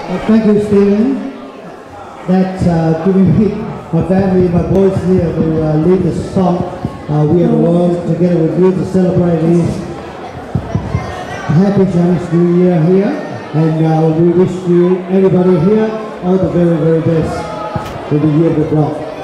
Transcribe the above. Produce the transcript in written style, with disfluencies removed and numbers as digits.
Thank you, Stephen. That's giving me my family, my boys here to lead the song. We are the world together with you to celebrate this happy Chinese New Year here. And we wish you, everybody here, all the very, very best for the year of the clock.